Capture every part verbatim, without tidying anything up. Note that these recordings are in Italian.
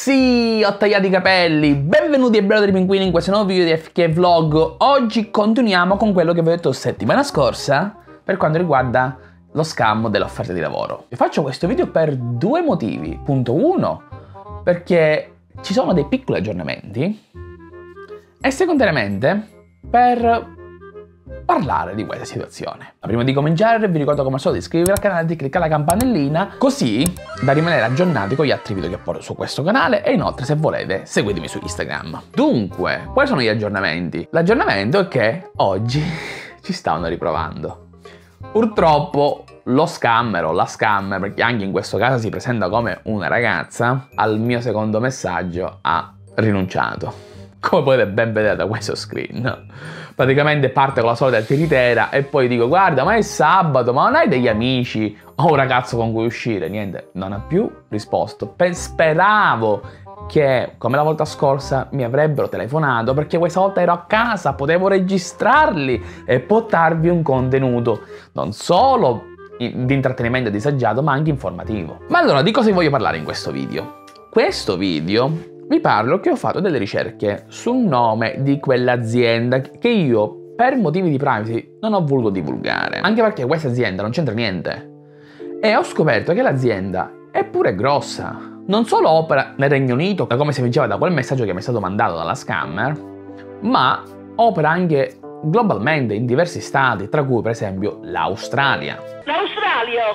Sì, ho tagliato i capelli! Benvenuti ai Bello dei Pinguini in questo nuovo video di F K Vlog. Oggi continuiamo con quello che vi ho detto settimana scorsa per quanto riguarda lo scam dell'offerta di lavoro. Vi faccio questo video per due motivi. Punto uno, perché ci sono dei piccoli aggiornamenti e secondariamente per parlare di questa situazione. Ma prima di cominciare vi ricordo come al solito di iscrivervi al canale e di cliccare la campanellina così da rimanere aggiornati con gli altri video che porto su questo canale e inoltre se volete seguitemi su Instagram. Dunque, quali sono gli aggiornamenti? L'aggiornamento è che oggi ci stavano riprovando. Purtroppo lo scammer o la scammer, perché anche in questo caso si presenta come una ragazza, al mio secondo messaggio ha rinunciato. Come potete ben vedere da questo screen. Praticamente parte con la solita tiritera e poi dico: guarda, ma è sabato, ma non hai degli amici o un ragazzo con cui uscire? Niente, non ha più risposto. Per speravo che, come la volta scorsa, mi avrebbero telefonato, perché questa volta ero a casa, potevo registrarli e portarvi un contenuto non solo di intrattenimento disagiato, ma anche informativo. Ma allora, di cosa vi voglio parlare in questo video? Questo video vi parlo che ho fatto delle ricerche sul nome di quell'azienda che io, per motivi di privacy, non ho voluto divulgare. Anche perché questa azienda non c'entra niente. E ho scoperto che l'azienda è pure grossa. Non solo opera nel Regno Unito, come si vinceva da quel messaggio che mi è stato mandato dalla scammer, ma opera anche globalmente in diversi stati, tra cui per esempio l'Australia. L'Australia!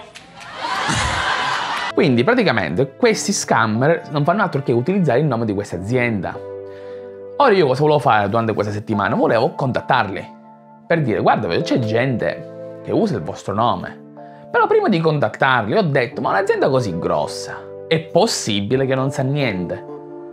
Quindi praticamente questi scammer non fanno altro che utilizzare il nome di questa azienda. Ora io cosa volevo fare durante questa settimana? Volevo contattarli per dire: guarda, c'è gente che usa il vostro nome. Però prima di contattarli ho detto: ma un'azienda così grossa è possibile che non sa niente?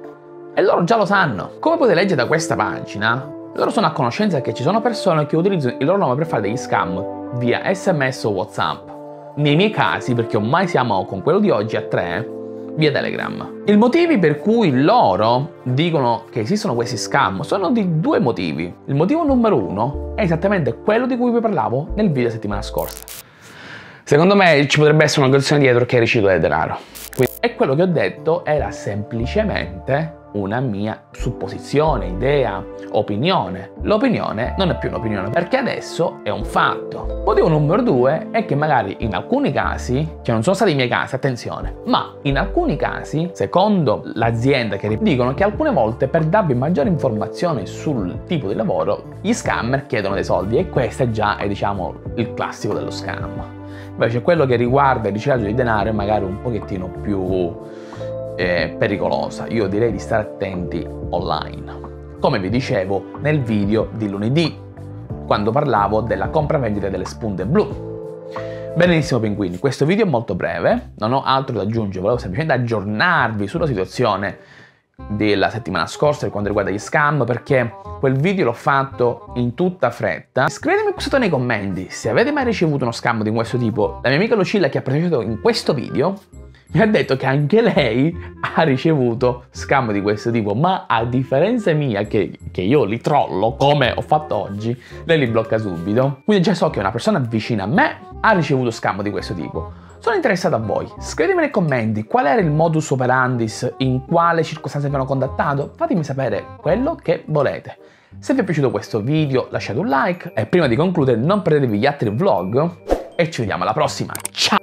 E loro già lo sanno. Come potete leggere da questa pagina, loro sono a conoscenza che ci sono persone che utilizzano il loro nome per fare degli scam via sms o WhatsApp. Nei miei casi, perché ormai siamo con quello di oggi a tre, via Telegram. I motivi per cui loro dicono che esistono questi scam sono di due motivi. Il motivo numero uno è esattamente quello di cui vi parlavo nel video settimana scorsa. Secondo me ci potrebbe essere un'organizzazione dietro che ricicla del denaro. Quindi, e quello che ho detto era semplicemente una mia supposizione, idea, opinione. L'opinione non è più un'opinione perché adesso è un fatto. Motivo numero due è che magari in alcuni casi, che non sono stati i miei casi, attenzione, ma in alcuni casi, secondo l'azienda, che dicono che alcune volte per darvi maggiori informazioni sul tipo di lavoro, gli scammer chiedono dei soldi e questo già è, diciamo, il classico dello scam. Invece quello che riguarda il riciclaggio di denaro è magari un pochettino più eh, pericolosa. Io direi di stare attenti online. Come vi dicevo nel video di lunedì, quando parlavo della compravendita delle spunte blu. Benissimo pinguini, questo video è molto breve, non ho altro da aggiungere, volevo semplicemente aggiornarvi sulla situazione della settimana scorsa per quanto riguarda gli scam, perché quel video l'ho fatto in tutta fretta. Scrivetemi qui sotto nei commenti se avete mai ricevuto uno scam di questo tipo. La mia amica Lucilla, che ha partecipato in questo video, mi ha detto che anche lei ha ricevuto scam di questo tipo, ma a differenza mia, che, che io li trollo come ho fatto oggi, lei li blocca subito. Quindi già so che una persona vicina a me ha ricevuto scam di questo tipo. Sono interessato a voi, scrivetemi nei commenti qual era il modus operandis, in quale circostanze vi hanno contattato, fatemi sapere quello che volete. Se vi è piaciuto questo video lasciate un like e prima di concludere non perdetevi gli altri vlog e ci vediamo alla prossima, ciao!